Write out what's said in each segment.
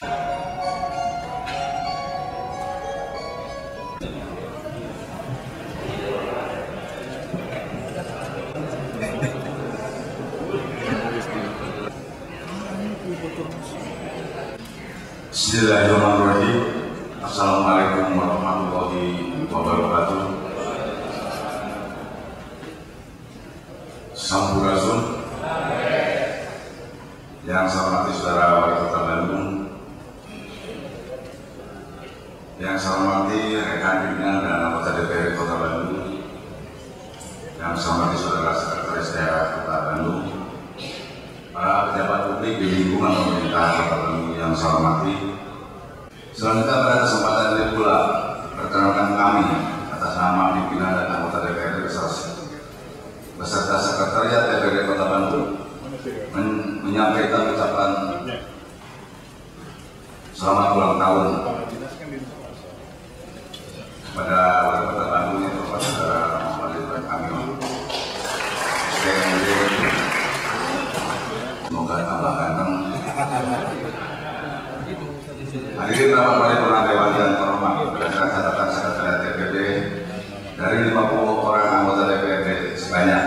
Bismillahirrahmanirrahim. Assalamualaikum warahmatullahi wabarakatuh. Sampurasun. Yang saya hormati saudara Wali Kota Bandung, yang saya hormati rekan pimpinan dan anggota DPRD Kota Bandung, yang saya hormati saudara Sekretaris Daerah Kota Bandung, para pejabat publik di lingkungan pemerintah Kota Bandung yang saya hormati. Selanjutnya pada kesempatan ini pula perkenalkan kami atas nama pimpinan dan anggota DPRD beserta Sekretariat DPRD Kota Bandung menyampaikan ucapan selamat ulang tahun kepada Wali Kota Bandung yang terhormat Saudara Muhammad Ridwan Kamil. Semoga tambah ganteng. Hadirin rapat paripurna Dewan yang terhormat, berdasarkan catatan Sekretariat DPRD, dari 50 orang anggota DPRD sebanyak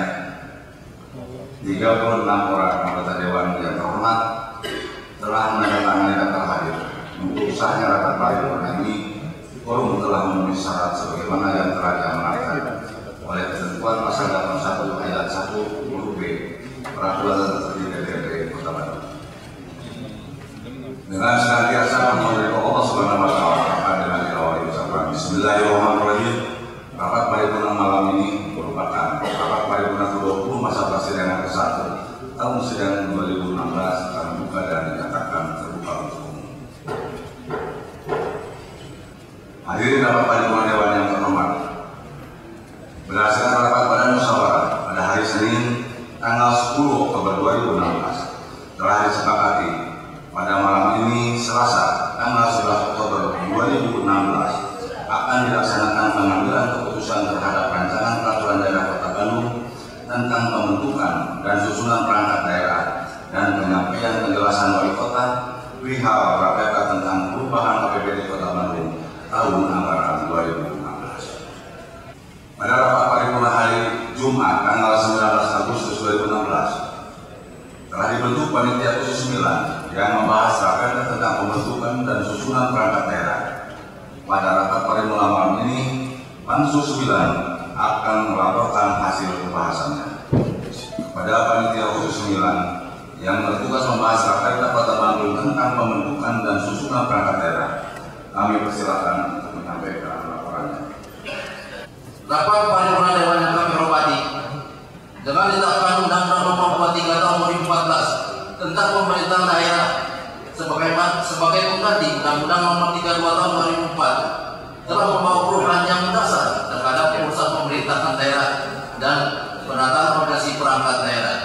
36 orang anggota Dewan yang terhormat telah menandatangani daftar hadir. Untuk sahnya rapat paripurna ini, forum telah memenuhi syarat sebagaimana yang telah diamanatkan oleh ketentuan pasal 81 ayat 1 huruf B Peraturan Tertib DPRD Kota Bandung. Dengan senantiasa memohon Allah Subhanahu wa Ta'ala dengan diawali ucapan Bismillahirrahmanirrahim. Rapat paripurna malam ini merupakan rapat paripurna ke-20 masa persidangan ke-1 tahun sidang 2016 terbuka dan dinyatakan terbuka untuk umum. Hadirin rapat paripurna Dewan yang terhormat, berdasarkan rapat badan musyawarah pada hari Senin tanggal 10 Oktober 2016 telah disepakati pada malam ini Selasa tanggal 11 Oktober 2016 akan dilaksanakan pengambilan keputusan terhadap rancangan peraturan daerah Kota Bandung tentang pembentukan dan susunan perangkat daerah dan penyampaian penjelasan wali kota perihal RPK tentang perubahan APBD Kota Bandung tahun anggaran 2016. Pada rapat paripurna hari Jumat tanggal 19 Agustus 2016 telah dibentuk panitia khusus 9 yang membahas RPK tentang pembentukan dan susunan perangkat daerah. Pada rapat paripurna malam ini, Pansus 9 akan melaporkan hasil pembahasannya kepada panitia khusus 9 yang bertugas membahas RPK Kota Bandung tentang pembentukan dan susunan perangkat daerah. Kami persilakan untuk menyampaikan laporannya. Rapat paripurna Dewan yang kami hormati, dengan ditetapkan Undang-Undang Nomor 23 Tahun 2014 tentang pemerintahan daerah sebagai pengganti Undang-Undang Nomor 32 Tahun 2004 telah membawa perubahan yang mendasar terhadap urusan pemerintahan daerah dan penataan organisasi perangkat daerah.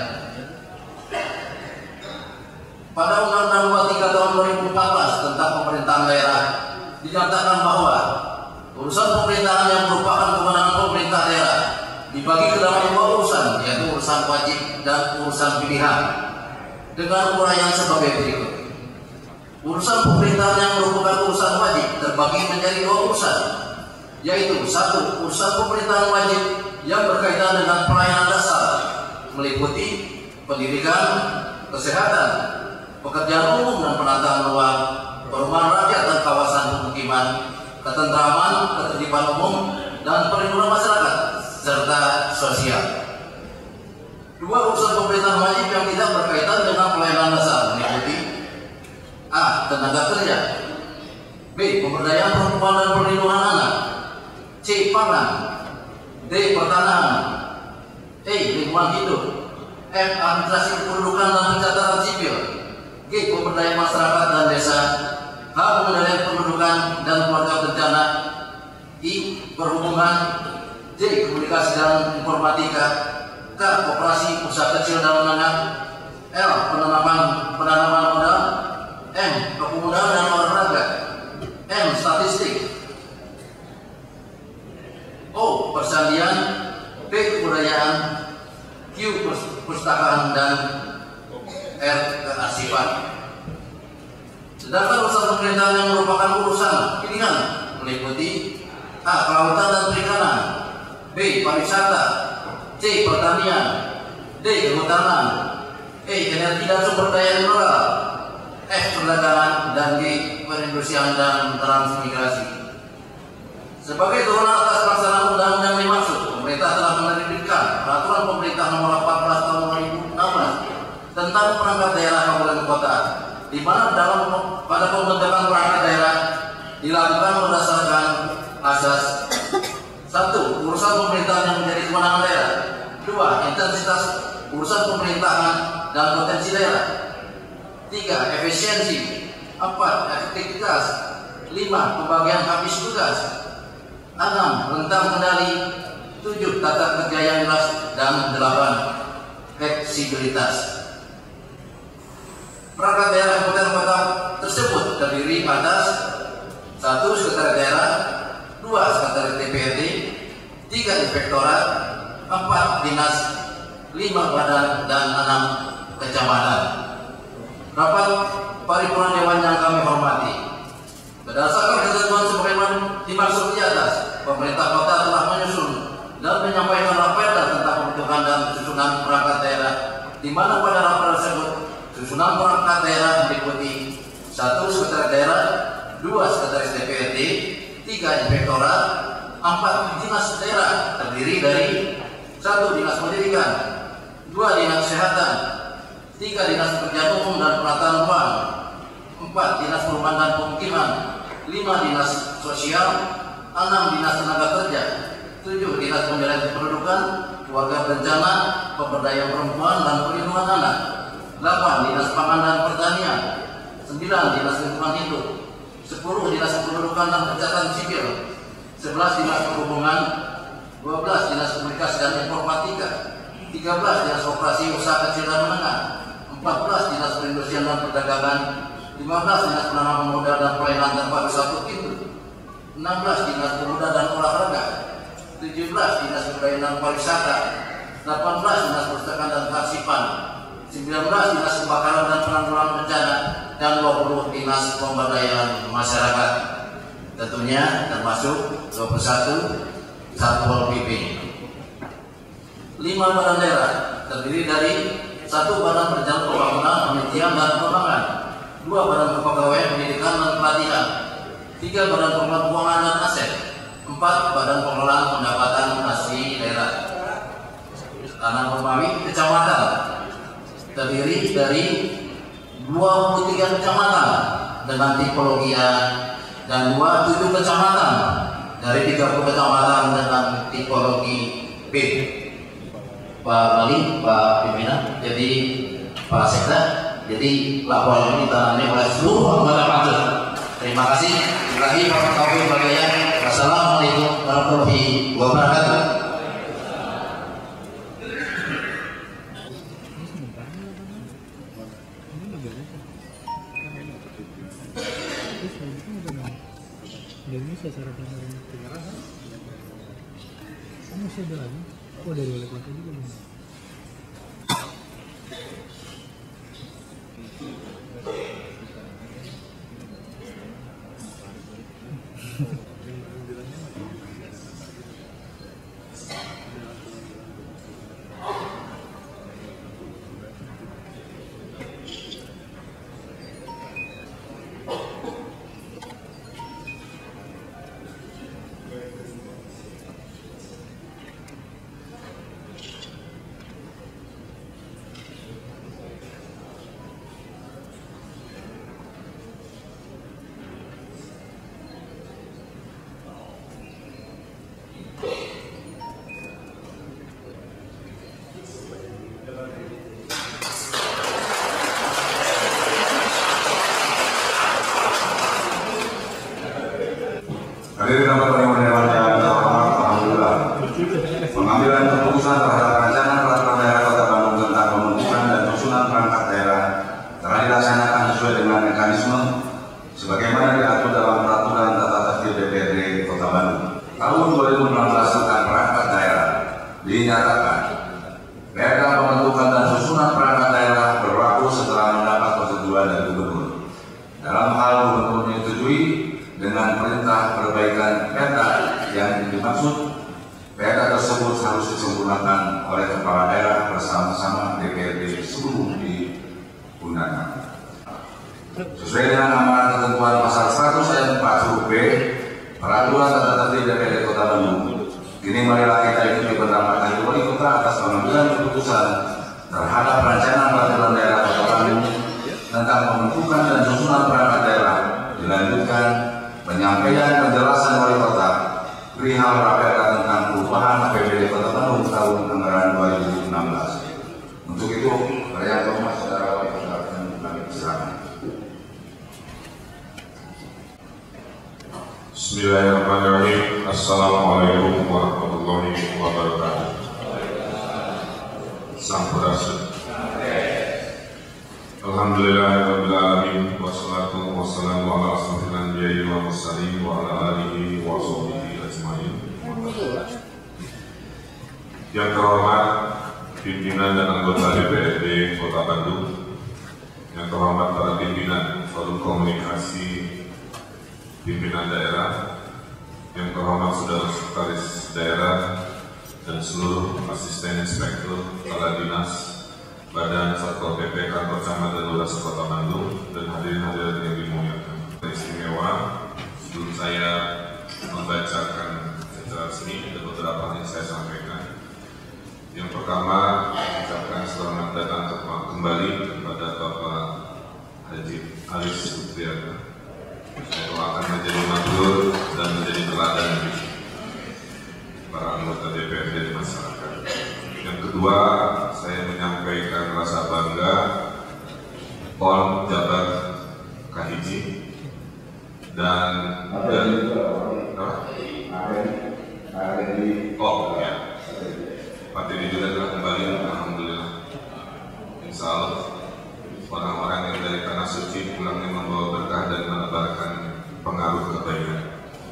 Pada Undang-Undang 23 Tahun 2014 tentang pemerintahan daerah dinyatakan bahwa urusan pemerintahan yang merupakan kewenangan pemerintah daerah dibagi ke dalam 2 urusan, yaitu urusan wajib dan urusan pilihan, dengan uraian sebagai berikut. Urusan pemerintahan yang merupakan urusan wajib terbagi menjadi 2 urusan, yaitu 1. Urusan pemerintahan wajib yang berkaitan dengan pelayanan dasar meliputi pendidikan, kesehatan, pekerjaan umum dan penataan ruang, perumahan rakyat dan kawasan pemukiman, ketentraman, ketertiban umum dan perlindungan masyarakat serta sosial. 2. Urusan pemerintahan wajib yang tidak berkaitan dengan pelayanan dasar meliputi A. Tenaga kerja, B. Pemberdayaan perempuan dan perlindungan anak, C. Pangan, D. Pertanahan, E. Lingkungan hidup, F. Administrasi kependudukan dan pencatatan sipil, G. Pemberdayaan masyarakat dan desa, H. Pengendalian pendudukan dan keluarga berencana, I. Perhubungan, J. Komunikasi dan informatika, K. Koperasi usaha kecil dan menengah, L. Penanaman modal, M. Kepemudaan dan olahraga, M. Statistik, O. Persandian, P. Kebudayaan, Q. Perpustakaan dan R. Kearsipan. 5. Sedangkan urusan pemerintahan yang merupakan urusan pilihan meliputi A. Kelautan dan perikanan, B. Pariwisata, C. Pertanian, D. Kehutanan, E. Energi dan sumber daya mineral, F. Perdagangan, dan G. Perindustrian dan transmigrasi. Sebagai turunan atas pelaksanaan undang-undang dimaksud, pemerintah telah menerbitkan Peraturan Pemerintah Nomor 14 Tahun 2016 tentang perangkat daerah kabupaten kota, di mana pada pembentukan perangkat daerah dilakukan berdasarkan asas 1. Urusan pemerintahan yang menjadi kewenangan daerah, 2. Intensitas urusan pemerintahan dan potensi daerah, 3. Efisiensi, 4. Efektivitas, 5. Pembagian habis tugas, 6. Rentang kendali, 7. Tata kerja yang jelas, dan 8. Fleksibilitas. Perangkat daerah kabupaten kota tersebut terdiri atas 1. Sekretariat daerah, 2. Sekretariat DPRD, 3. Inspektorat, 4. Dinas, 5. Badan, dan 6. Kecamatan. Rapat paripurna dewan yang kami hormati, berdasarkan ketentuan sebagaimana dimaksud di atas, pemerintah kota telah menyusun dan menyampaikan raperda tentang pembentukan dan susunan perangkat daerah, di mana pada raperda tersebut susunan perangkat daerah meliputi 1. Sekretariat daerah, 2. Sekretaris DPRD, 3. Inspektorat, 4. Dinas daerah terdiri dari 1. Dinas pendidikan, 2. Dinas kesehatan, 3. Dinas pekerjaan umum dan penataan ruang, 4. Dinas perumahan dan pemukiman, 5. Dinas sosial, 6. Dinas tenaga kerja, 7. Dinas pemberdayaan kependudukan, keluarga berencana, pemberdayaan perempuan dan perlindungan anak, 8. Dinas pangan dan pertanian, 9. Dinas lingkungan hidup, 10. Dinas kependudukan dan pencatatan sipil, 11. Dinas perhubungan, 12. Dinas komunikasi dan informatika, 13. Dinas operasi usaha kecil dan menengah, 14. Dinas perindustrian dan perdagangan, 15. Dinas penanaman modal dan pelayanan tanpa wisata pintu, 16. Dinas pemuda dan olahraga, 17. Dinas kebudayaan dan pariwisata, 18. Dinas perpustakaan dan kearsipan, 19. Dinas kebakaran dan penanggulangan bencana, dan 20. Dinas pemberdayaan masyarakat. Tentunya termasuk 21 Satpol PP. 5 badan daerah terdiri dari 1. Badan Perencanaan Pembangunan, Penelitian dan Pengembangan, 2. Badan Kepegawaian Pendidikan dan Pelatihan, 3. Badan Pengelolaan Keuangan dan Aset, 4. Badan Pengelolaan Pendapatan Asli Daerah. Tanah Romawi kecamatan terdiri dari 23 kecamatan dengan tipologi A dan 27 kecamatan dari 30 kecamatan dengan tipologi B. Pak Wali, Pak pimpinan, jadi Pak Sekda, jadi laporan ini ditangani oleh seluruh anggota pansus. Terima kasih. Terakhir Pak Taufik Bagaya. Wassalamualaikum warahmatullahi wabarakatuh. Masih ada lagi? Oh, dari wali kota juga belum. Hadirin dapat penerimaan dewan yang terhormat, alhamdulillah. Pengambilan keputusan terhadap rancangan peraturan daerah Kota Bandung tentang pembentukan dan susunan perangkat daerah telah dilaksanakan sesuai dengan mekanisme sebagaimana diatur dalam peraturan tata tertib DPRD Kota Bandung tahun 2016 tentang perangkat daerah. Dinyatakan perda pembentukan dan susunan perangkat daerah berlaku setelah mendapat persetujuan dari Gubernur. Dalam hal menyetujui dengan perintah perbaikan perda yang dimaksud. Perda tersebut harus disempurnakan oleh kepala daerah bersama-sama DPRD sebelum digunakan. Sesuai dengan amanat ketentuan pasal 100 ayat 4 huruf B Peraturan Tata Tertib DPRD Kota Bandung, kini marilah kita ikuti pendapat dari wali kota atas pengambilan keputusan terhadap rancangan peraturan daerah Kota Bandung tentang pembentukan dan susunan perangkat daerah. Dilanjutkan penyampaian penjelasan wali kota perihal raperda tentang perubahan APBD Kota Bandung tahun anggaran 2016. Untuk itu, saya hormat saudara wali kota dan kami persilakan. Bismillahirrahmanirrahim. Assalamualaikum warahmatullahi wabarakatuh. Sampurasun. Alhamdulillahirabbil alamin wassalatu wassalamu ala asrofil anbiya'i wal mursalin wa ala alihi wa sahbihi ajmain. Yang terhormat pimpinan dan anggota DPRD Kota Bandung, yang terhormat para pimpinan Forum Komunikasi Pimpinan Daerah, yang terhormat saudara sekretaris daerah dan seluruh asisten inspektur, kepala dinas, Badan Satpol PP Kantor Camat dan Lurah Kota Bandung, dan hadirin-hadirin yang dimuliakan. Istimewa, sebelum saya membacakan secara resmi ada beberapa hal yang saya sampaikan. Yang pertama, mengucapkan selamat datang kembali kepada Bapak Haji Aris Supriyatna. Saya akan menjadi makhluk dan menjadi teladan para anggota DPRD di masyarakat. Yang kedua, saya menyampaikan rasa bangga PON Jabar Kahiji dan Pak Teddy juga telah kembali, alhamdulillah. Insya Allah orang-orang yang dari tanah suci pulangnya membawa berkah dan menebarkan pengaruh kebaikan.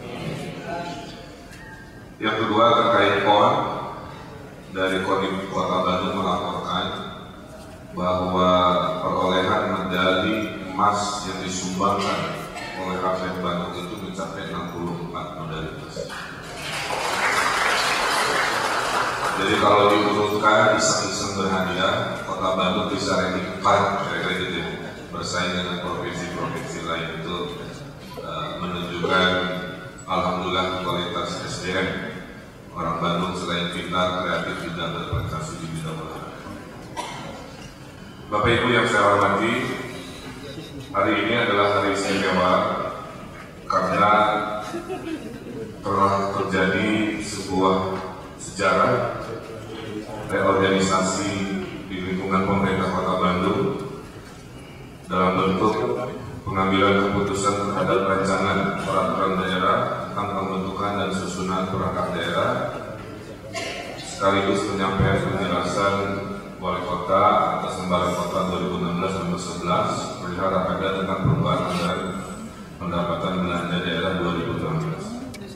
Yang kedua, terkait PON, dari Kodim Kota Bandung melaporkan bahwa perolehan medali emas yang disumbangkan oleh atlet Bandung itu mencapai 64 medali emas. Jadi kalau diurutkan iseng-iseng berhadiah, Kota Bandung bisa ranking 4 kira-kira gitu, bersaing dengan provinsi-provinsi lain. Itu menunjukkan alhamdulillah kualitas SDM orang Bandung selain pintar, kreatif juga berprestasi di bidang olahraga. Bapak Ibu yang saya hormati, hari ini adalah hari istimewa karena telah terjadi sebuah sejarah reorganisasi di lingkungan pemerintah Kota Bandung dalam bentuk pengambilan keputusan terhadap rancangan peraturan daerah tentang pembentukan dan susunan perangkat daerah, sekaligus penyampaian penjelasan Wali Kota atas Lembaran Kota 2016 nomor 11 perihal raperda tentang perubahan anggaran pendapatan belanja daerah 2016.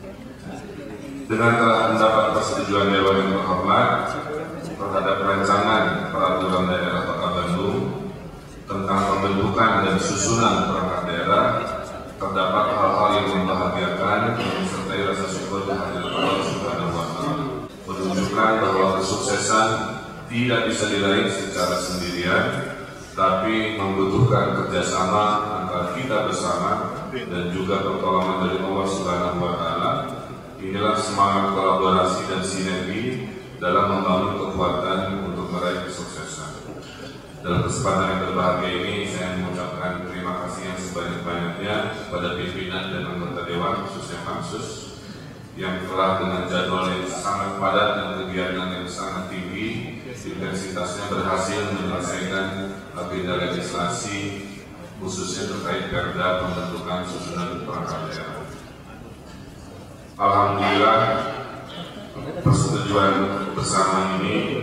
Dengan telah mendapat persetujuan Dewan yang terhormat terhadap rancangan peraturan daerah Kota Bandung tentang pembentukan dan susunan perangkat daerah, terdapat hal-hal yang membahagiakan dan mensertai rasa syukur kehadirat Allah Subhanahu wa Ta'ala, menunjukkan bahwa kesuksesan tidak bisa diraih secara sendirian, tapi membutuhkan kerjasama antara kita bersama dan juga pertolongan dari Allah Subhanahu wa Ta'ala. Inilah semangat kolaborasi dan sinergi dalam membangun kekuatan untuk meraih kesuksesan. Dalam kesempatan yang berbahagia ini, saya mengucapkan terima kasih yang sebanyak-banyaknya kepada pimpinan dan anggota Dewan, khususnya Pansus, yang telah dengan jadwal yang sangat padat dan kegiatan yang sangat tinggi, intensitasnya berhasil menyelesaikan agenda legislasi, khususnya terkait perda pembentukan susunan perangkat daerah. Alhamdulillah, persetujuan bersama ini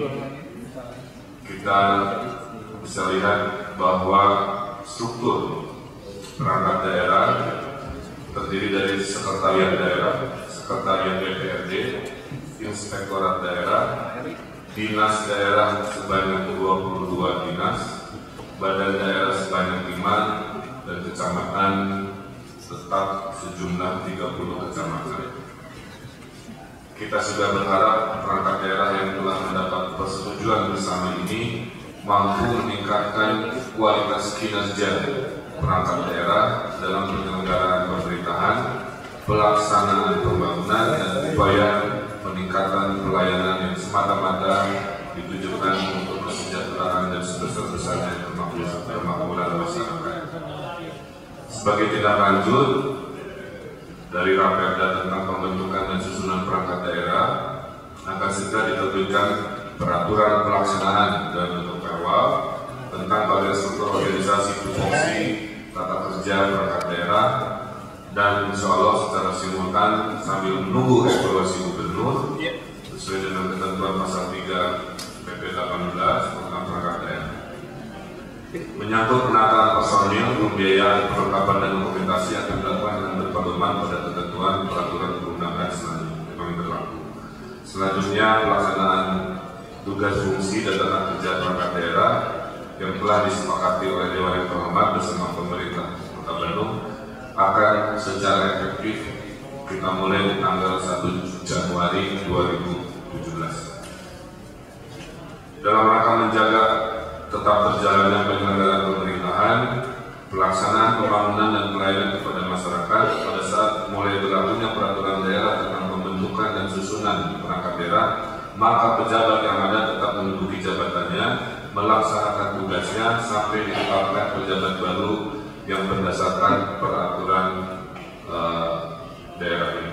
kita bisa lihat bahwa struktur perangkat daerah terdiri dari sekretariat daerah, sekretariat DPRD, inspektorat daerah, dinas daerah sebanyak 22 dinas, badan daerah sebanyak 5, dan kecamatan tetap sejumlah 30 kecamatan. Kita sudah berharap perangkat daerah yang telah mendapat persetujuan bersama ini mampu meningkatkan kualitas kinerja perangkat daerah dalam penyelenggaraan pemerintahan, pelaksanaan pembangunan, dan upaya peningkatan pelayanan yang semata-mata ditujukan untuk kesejahteraan dan sebesar-besarnya kemakmuran masyarakat. Sebagai tindak lanjut dari Raperda tentang pembentukan dan susunan perangkat daerah, akan segera diterbitkan peraturan pelaksanaan dan bentuk perwal tentang bagian struktur organisasi tupoksi tata kerja perangkat daerah, dan insya Allah secara simultan sambil menunggu evaluasi gubernur sesuai dengan ketentuan pasal 3 PP 18 tentang perangkat daerah. Menyangkut penataan personil, pembiayaan, perlengkapan dan dokumentasi akan dilakukan dengan berpedoman pada ketentuan peraturan perundangan selanjutnya yang berlaku. Selanjutnya, pelaksanaan tugas fungsi dan tata kerja perangkat daerah yang telah disepakati oleh Dewan yang terhormat bersama pemerintah Kota Bandung akan secara efektif kita mulai di tanggal 1 Januari 2017. Dalam rangka menjaga tetap berjalannya penyelenggaraan pemerintahan, pelaksanaan pembangunan dan pelayanan kepada masyarakat pada saat mulai berlakunya peraturan daerah tentang pembentukan dan susunan perangkat daerah, maka pejabat yang ada tetap menduduki jabatannya, melaksanakan tugasnya sampai ditetapkan pejabat baru yang berdasarkan peraturan daerah ini.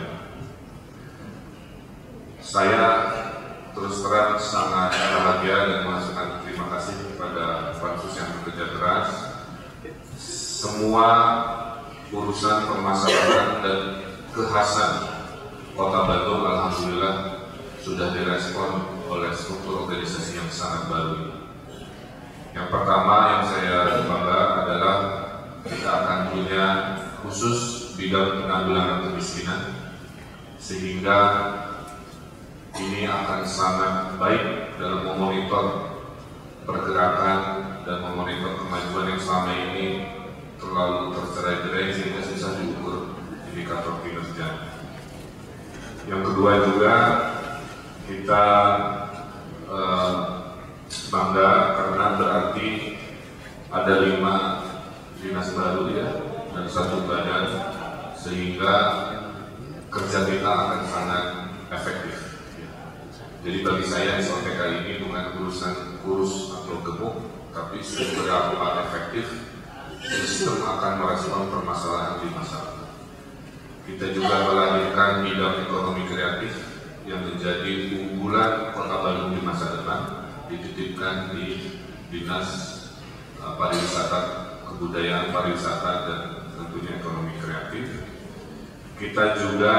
Saya terus terang sangat bahagia dan mengucapkan terima kasih kepada Pansus yang bekerja keras. Semua urusan permasalahan dan kekhasan Kota Bandung alhamdulillah sudah direspon oleh struktur organisasi yang sangat baru. Yang pertama yang saya bangga adalah kita akan punya khusus bidang penanggulangan kemiskinan, sehingga ini akan sangat baik dalam memonitor pergerakan dan memonitor kemajuan yang selama ini terlalu tercerai-berai sehingga susah diukur indikator kinerja. Yang kedua juga kita bangga karena berarti ada 5 dinas baru ya dan 1 badan, sehingga kerja kita akan sangat efektif. Jadi bagi saya SOTK ini bukan urusan kurus atau gemuk, tapi seberapa efektif sistem akan merespon permasalahan di masyarakat. Kita juga melahirkan bidang ekonomi kreatif yang menjadi unggulan Kota Bandung di masa depan, dititipkan di Dinas Pariwisata, Kebudayaan, Pariwisata, dan tentunya ekonomi kreatif. Kita juga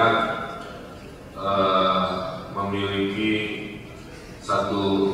memiliki satu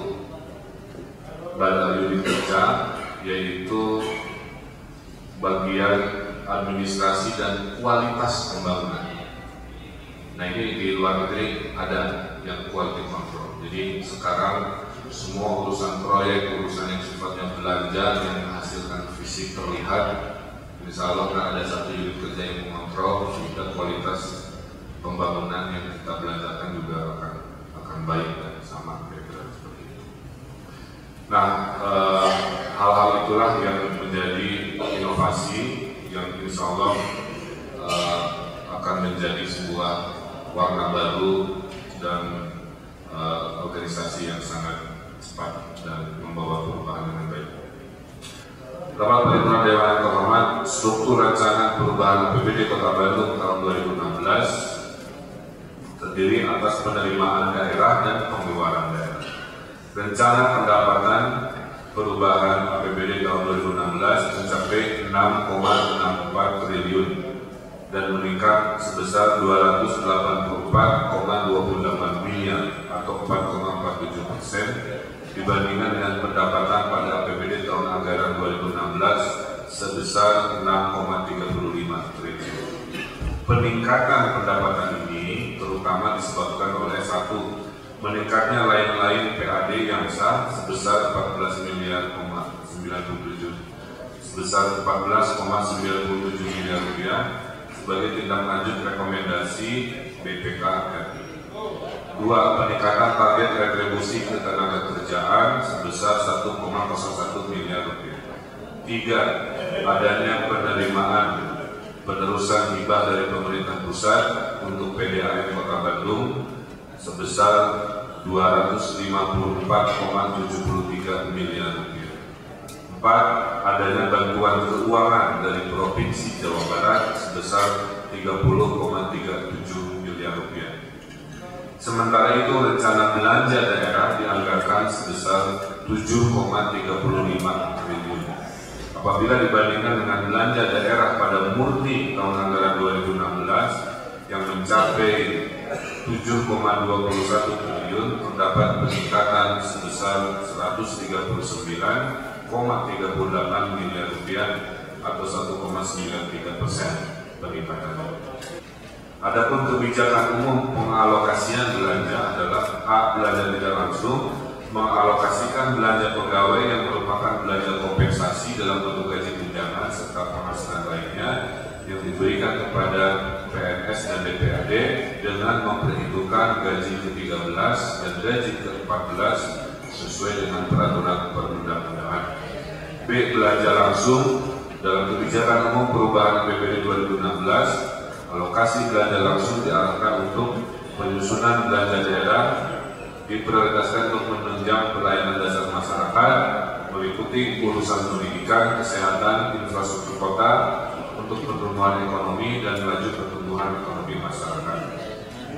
badan unit kerja, yaitu bagian administrasi dan kualitas pembangunan. Nah, ini di luar negeri ada yang quality control. Jadi sekarang semua urusan proyek, urusan yang sifatnya belanja yang menghasilkan fisik terlihat, insya Allah kan ada satu unit kerja yang mengontrol, sehingga kualitas pembangunan yang kita belanjakan juga akan baik dan sama kira-kira seperti itu. Nah, hal-hal itulah yang menjadi inovasi yang insya Allah akan menjadi sebuah warna baru dan organisasi yang sangat cepat dan membawa perubahan dengan baik. Rapat Perintah Dewan yang terhormat, struktur rencana perubahan APBD Kota Bandung tahun 2016 terdiri atas penerimaan daerah dan pengeluaran daerah. Rencana pendapatan perubahan APBD tahun 2016 mencapai 6,64 triliun dan meningkat sebesar 284,28 miliar atau 4,47% dibandingkan dengan pendapatan pada APBD tahun anggaran 2016 sebesar 6,35 triliun. Peningkatan pendapatan ini terutama disebabkan oleh satu, meningkatnya lain-lain PAD yang sah sebesar 14,97 miliar rupiah, sebagai tindak lanjut rekomendasi BPK RI. 2. Peningkatan target retribusi ketenaga kerjaan sebesar 1,01 miliar rupiah. 3. Adanya penerimaan penerusan hibah dari pemerintah pusat untuk PDAM Kota Bandung sebesar 254,73 miliar rupiah. 4. Adanya bantuan keuangan dari Provinsi Jawa Barat sebesar 30,37 miliar rupiah. Sementara itu rencana belanja daerah dianggarkan sebesar 7,35 triliun. Apabila dibandingkan dengan belanja daerah pada murni tahun anggaran 2016 yang mencapai 7,21 triliun, terdapat peningkatan sebesar 139,38 miliar rupiah atau 1,93% peningkatannya. Adapun kebijakan umum pengalokasian belanja adalah A. Belanja tidak langsung, mengalokasikan belanja pegawai yang merupakan belanja kompensasi dalam bentuk gaji tunjangan serta penghasilan lainnya yang diberikan kepada PNS dan DPRD dengan memperhitungkan gaji ke-13 dan gaji ke-14 sesuai dengan peraturan perundang-undangan. B. Belanja langsung dalam kebijakan umum perubahan APBD 2016, alokasi belanja langsung diarahkan untuk penyusunan belanja daerah, diprioritaskan untuk menunjang pelayanan dasar masyarakat, meliputi urusan pendidikan, kesehatan, infrastruktur kota, untuk pertumbuhan ekonomi dan laju pertumbuhan ekonomi masyarakat. B.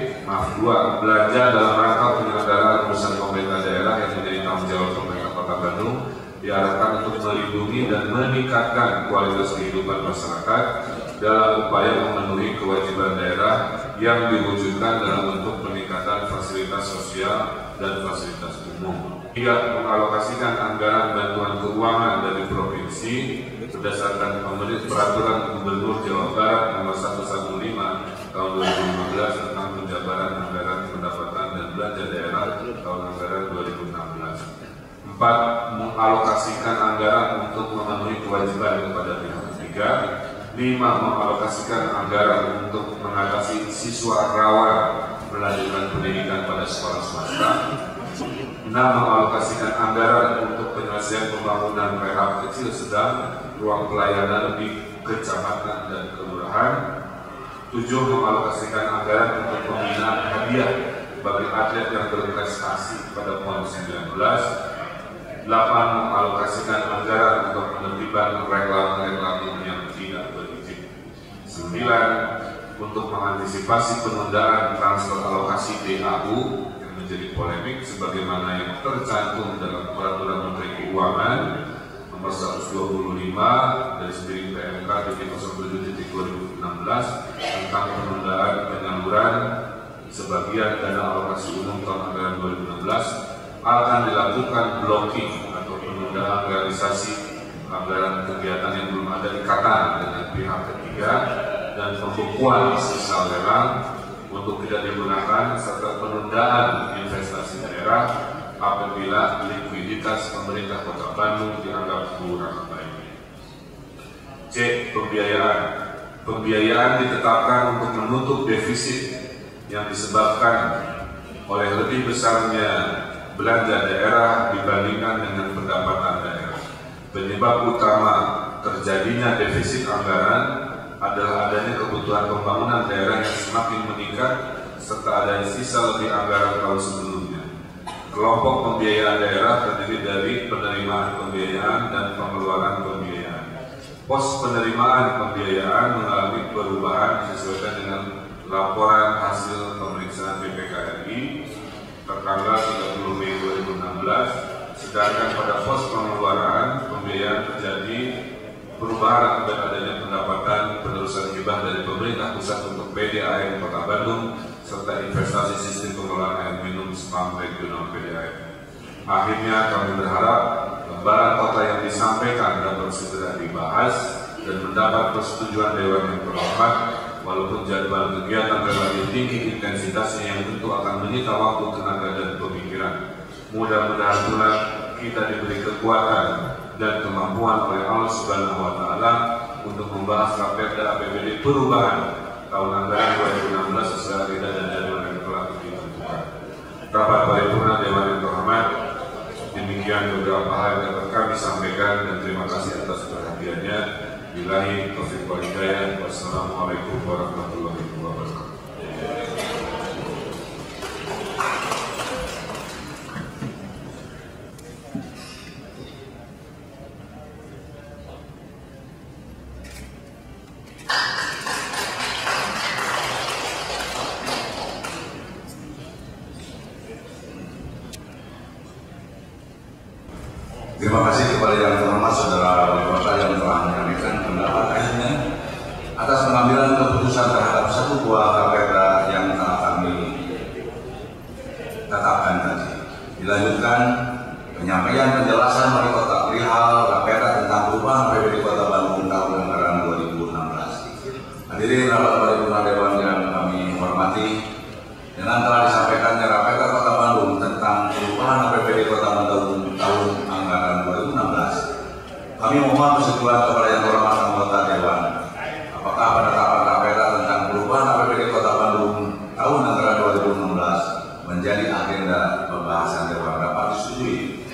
2. Belanja dalam rangka penyelenggaraan urusan pemerintah daerah yang menjadi tanggung jawab pemerintah Kota Bandung diarahkan untuk melindungi dan meningkatkan kualitas kehidupan masyarakat dalam upaya memenuhi kewajiban daerah yang diwujudkan dalam bentuk peningkatan fasilitas sosial dan fasilitas umum. 3. Mengalokasikan anggaran bantuan keuangan dari provinsi berdasarkan peraturan Gubernur Jawa Barat nomor 115 tahun 2015 tentang penjabaran anggaran pendapatan dan belanja daerah tahun anggaran 2016. 4. Mengalokasikan anggaran untuk memenuhi kewajiban kepada pihak ketiga. 5. Mengalokasikan anggaran untuk mengatasi siswa rawan melanjutkan pendidikan pada sekolah swasta. 6. Mengalokasikan anggaran untuk penyelesaian pembangunan rehab kecil sedang ruang pelayanan di kecamatan dan kelurahan. 7. Mengalokasikan anggaran untuk pembinaan hadiah bagi atlet yang berprestasi pada PON 19. 8. Mengalokasikan anggaran untuk penertiban reklam yang tidak berizin. 9. Untuk mengantisipasi penundaan transfer alokasi DAU yang menjadi polemik sebagaimana yang tercantum dalam Peraturan Menteri Keuangan nomor 125 dari sendiri PMK 07/2016 tentang penundaan penyaluran sebagian dana alokasi umum tahun anggaran 2016 akan dilakukan blocking atau penundaan realisasi anggaran kegiatan yang belum ada ikatan dengan pihak ketiga dan pembekuan sisa lelang untuk tidak digunakan serta penundaan investasi daerah apabila likuiditas pemerintah Kota Bandung dianggap kurang baik. C. Pembiayaan. Pembiayaan ditetapkan untuk menutup defisit yang disebabkan oleh lebih besarnya belanja daerah dibandingkan dengan pendapatan daerah. Penyebab utama terjadinya defisit anggaran adalah adanya kebutuhan pembangunan daerah yang semakin meningkat serta adanya sisa lebih anggaran tahun sebelumnya. Kelompok pembiayaan daerah terdiri dari penerimaan pembiayaan dan pengeluaran pembiayaan. Pos penerimaan pembiayaan mengalami perubahan disesuaikan dengan laporan hasil pemeriksaan BPK RI tertanggal 30 Mei 2016, sedangkan pada pos pengeluaran pembiayaan terjadi perubahan akibat adanya pendapatan penerusan hibah dari pemerintah pusat untuk PDAM Kota Bandung serta investasi sistem pengelolaan air minum spam regional PDAM. Akhirnya kami berharap gambaran kota yang disampaikan dapat segera dibahas dan mendapat persetujuan Dewan yang terhormat. Walaupun jadwal kegiatan relatif tinggi intensitasnya yang tentu akan menyita waktu, tenaga, dan pemikiran. Mudah-mudahan pula kita diberi kekuatan dan kemampuan oleh Allah Subhanahu wa Ta'ala untuk membahas Raperda APBD perubahan tahun anggaran 2016 sesuai agenda dan jadwal yang telah ditentukan. Rapat paripurna Dewan yang terhormat, demikian beberapa hal yang dapat kami sampaikan dan terima kasih atas perhatiannya. Billahi taufiq wal hidayah. Wassalamualaikum warahmatullahi wabarakatuh. Terima kasih kepada yang terhormat Saudara Wali Kota yang telah menyampaikan pendapat akhirnya atas pengambilan keputusan terhadap satu buah Raperda yang telah kami tetapkan tadi. Dilanjutkan penyampaian penjelasan Wali Kota perihal Raperda tentang perubahan APBD Kota Bandung tahun anggaran 2016. Hadirin rapat paripurna Dewan yang kami hormati, dengan telah disampaikannya Raperda Kota Bandung tentang perubahan APBD Kota Bandung tahun anggaran 2016, kami mohon persetujuan kepada yang terhormat anggota Dewan. Apakah penetapan Raperda tentang perubahan APBD Kota Bandung tahun anggaran 2016 menjadi agenda pembahasan Dewan dapat disetujui?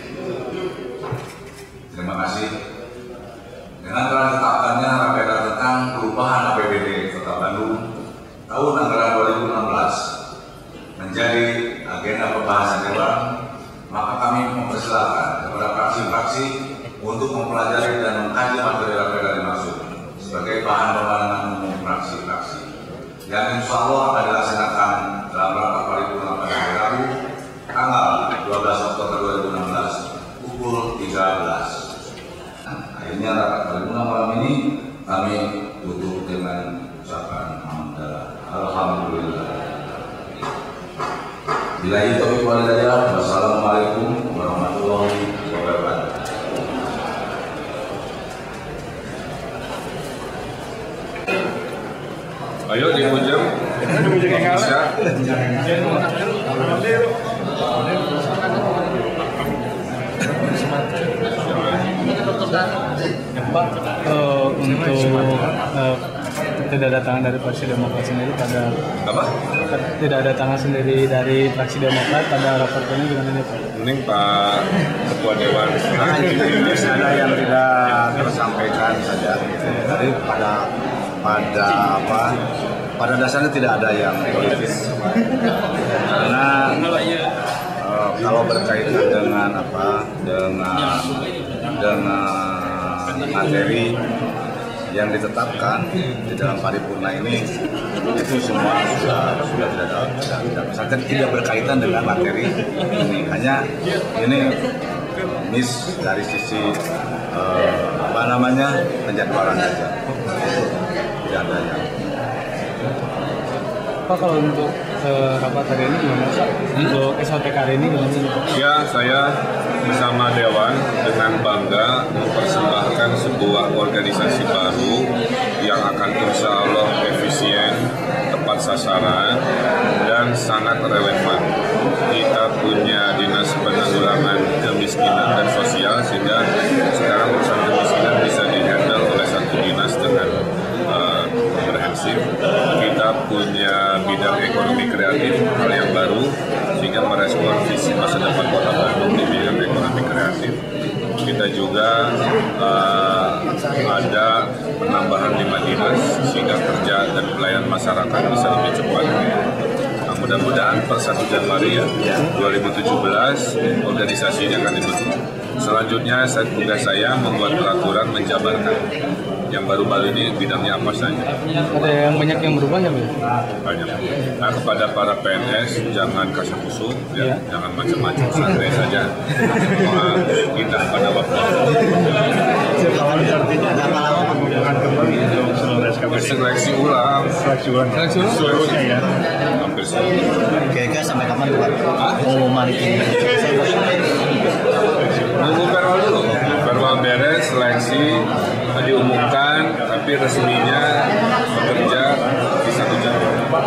Terima kasih. Dengan telah ditetapkannya Raperda tentang perubahan APBD Kota Bandung tahun anggaran 2016 menjadi agenda pembahasan Dewan, maka kami mempersilahkan kepada fraksi-fraksi untuk mempelajari dan mengkaji materi Raperda dimaksud sebagai bahan pemandangan umum fraksi-fraksi yang insya Allah akan dilaksanakan dalam rapat paripurna pada hari Rabu tanggal 12 Oktober 2016 pukul 13. Akhirnya rapat paripurna malam ini kami tutup dengan ucapan hamdalah. Alhamdulillah. Billahi taufiq wal hidayah. Wassalamualaikum warahmatullahi wabarakatuh. Ayo dipujam. Bisa. Pak, untuk tidak ada tangan dari Fraksi Demokrat sendiri pada Apa? tidak ada tangan sendiri dari Fraksi Demokrat pada rapor ini gimana nih Pak? Mending Pak Ketua Dewan. Ada yang tidak tersampaikan saja. Jadi pada dasarnya tidak ada yang politis. Karena kalau berkaitan dengan materi yang ditetapkan di dalam paripurna ini itu semua sudah tidak berkaitan dengan materi ini, hanya ini miss dari sisi penjadwalan saja, tidak ada yang. Pak, kalau untuk rapat hari ini gimana Pak? Untuk SOTK hari ini gimana Pak? Ya, saya bersama Dewan dengan bangga mempersembahkan sebuah organisasi baru yang akan insya Allah efisien, tepat sasaran, dan sangat relevan. Kita punya Dinas Penanggulangan Kemiskinan dan Sosial, sehingga sekarang urusan kemiskinan bisa dihandle oleh satu dinas dengan komprehensif. Kita punya bidang ekonomi kreatif, hal yang baru, sehingga merespon visi masa depan Kota Bandung di bidang ekonomi kreatif. Kita juga ada penambahan 5 dinas sehingga kerja dan pelayanan masyarakat bisa lebih cepat. Nah, mudah-mudahan per 1 Januari 2017 organisasi ini akan dibentuk. Selanjutnya tugas saya membuat peraturan menjabarkan yang baru-baru ini bidangnya apa saja. Ada yang banyak yang berubah ya Pak? Banyak. Nah, kepada para PNS jangan kasih kusuk, ya. Jangan macam-macam, santai saja. Kita pada waktu. Berapa lama pembukaan kembali untuk seluruh SKPD? Seleksi ulang. Seluruhnya ya. Hampir seluruh. Kira-kira sampai kapan Pak? Pengumuman ini. Nunggu perwal dulu. Perwal beres, seleksi diumumkan, tapi resminya bekerja di 1 jam.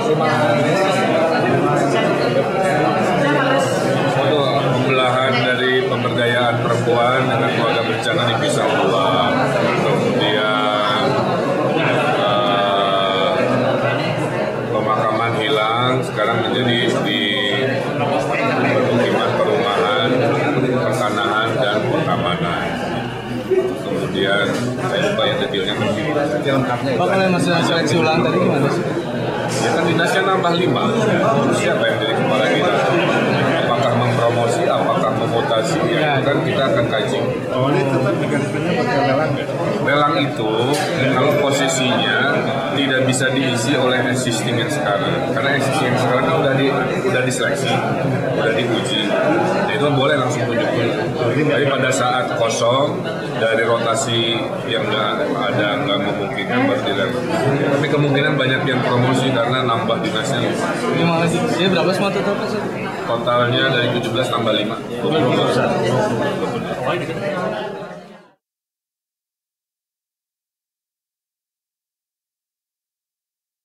Untuk pembelahan dari pemberdayaan perempuan dengan keluarga berencana dipisah ulang, kemudian formatnya itu. Pak, kalau masalah seleksi ulang tadi gimana sih? Ya kan dinasnya nambah 5. Siapa yang jadi kepala dinas? Apakah mempromosi, apakah memutasi? Ya, itu kan kita akan kaji. Oh, ini tetap digantinya pakai lelang ya? Lelang itu kalau posisinya tidak bisa diisi oleh existing yang sekarang, karena existing yang sekarang kan udah diseleksi, udah diuji, nah, itu boleh langsung tunjuk dulu. Tapi pada saat kosong dari rotasi yang nggak memungkinkan baru dilelang. Tapi kemungkinan banyak yang promosi karena nambah dinasnya 5. Terima kasih. Jadi berapa semua total Pak? Totalnya dari 17 tambah 5. 20.